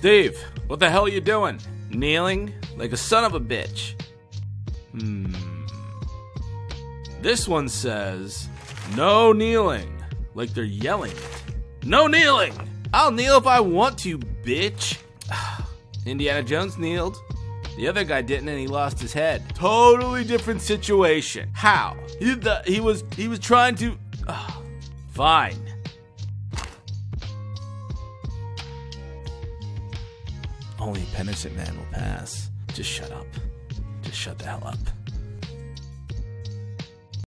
Steve, what the hell are you doing? Kneeling? Like a son of a bitch. This one says, no kneeling. Like they're yelling it. No kneeling! I'll kneel if I want to, bitch. Indiana Jones kneeled. The other guy didn't, and he lost his head. Totally different situation. How? He was trying to... Fine. Only a penitent man will pass. Just shut up. Just shut the hell up.